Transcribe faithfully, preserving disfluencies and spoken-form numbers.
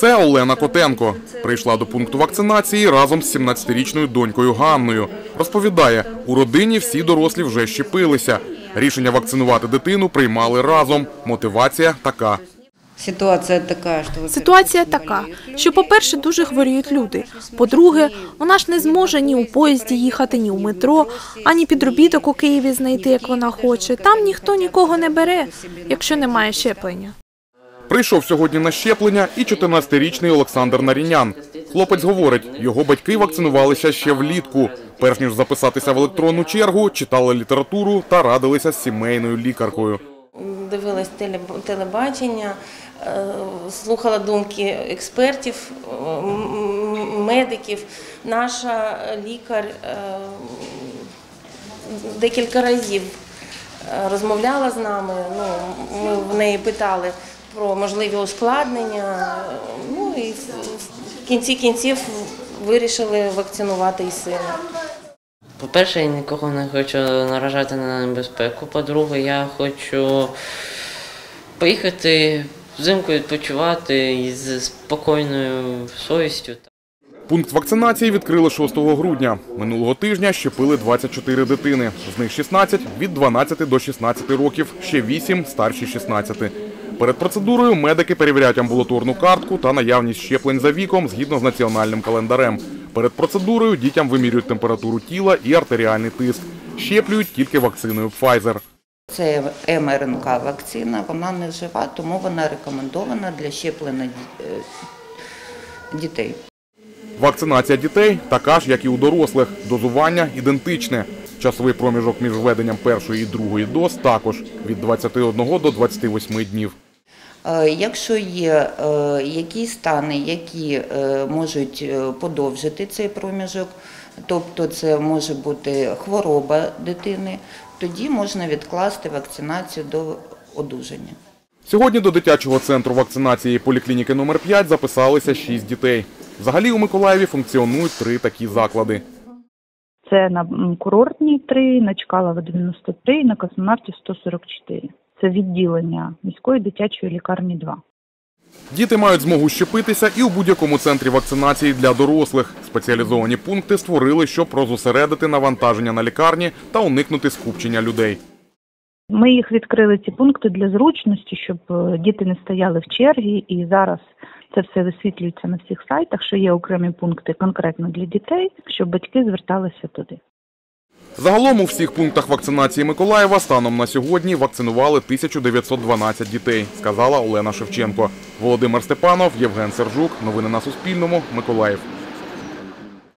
Це Олена Котенко. Прийшла до пункту вакцинації разом з сімнадцятирічною донькою Ганною. Розповідає, у родині всі дорослі вже щепилися. Рішення вакцинувати дитину приймали разом. Мотивація така. Ситуація така, що, Ситуація така, що, по-перше, дуже хворіють люди. По-друге, вона ж не зможе ні у поїзді їхати, ні у метро, ані підробіток у Києві знайти, як вона хоче. Там ніхто нікого не бере, якщо немає щеплення. Прийшов сьогодні на щеплення і чотирнадцятирічний Олександр Нарінян. Хлопець говорить, його батьки вакцинувалися ще влітку. Перш ніж записатися в електронну чергу, читали літературу та радилися з сімейною лікаркою. Дивилась телебачення, слухала думки експертів, медиків. Наша лікар декілька разів розмовляла з нами, ну, ми в неї питали про можливі ускладнення, ну і в кінці кінців вирішили вакцинувати і сина. По-перше, я нікого не хочу наражати на небезпеку. По-друге, я хочу поїхати взимку відпочивати із спокійною совістю. Пункт вакцинації відкрили шостого грудня. Минулого тижня щепили двадцять чотири дитини. З них шістнадцять – від дванадцяти до шістнадцяти років, ще вісім – старші шістнадцяти. Перед процедурою медики перевіряють амбулаторну картку та наявність щеплень за віком згідно з національним календарем. Перед процедурою дітям вимірюють температуру тіла і артеріальний тиск. Щеплюють тільки вакциною Pfizer. Це ем ер ен ка вакцина, вона не жива, тому вона рекомендована для щеплення дітей. Вакцинація дітей така ж, як і у дорослих. Дозування ідентичне. Часовий проміжок між введенням першої і другої доз також – від двадцяти одного до двадцяти восьми днів. Якщо є якісь стани, які можуть подовжити цей проміжок, тобто це може бути хвороба дитини, тоді можна відкласти вакцинацію до одужання. Сьогодні до дитячого центру вакцинації поліклініки номер п'ять записалися шість дітей. Взагалі у Миколаєві функціонують три такі заклади. Це на Курортній три, на Чкалова дев'яносто три і на Космонавтів сто сорок чотири. Це відділення міської дитячої лікарні два. Діти мають змогу щепитися і у будь-якому центрі вакцинації для дорослих. Спеціалізовані пункти створили, щоб розосередити навантаження на лікарні та уникнути скупчення людей. Ми їх відкрили, ці пункти, для зручності, щоб діти не стояли в черзі. І зараз це все висвітлюється на всіх сайтах, що є окремі пункти конкретно для дітей, щоб батьки зверталися туди. Загалом у всіх пунктах вакцинації Миколаєва станом на сьогодні вакцинували тисячу дев'ятсот дванадцять дітей, сказала Олена Шевченко. Володимир Степанов, Євген Сержук. Новини на Суспільному. Миколаїв.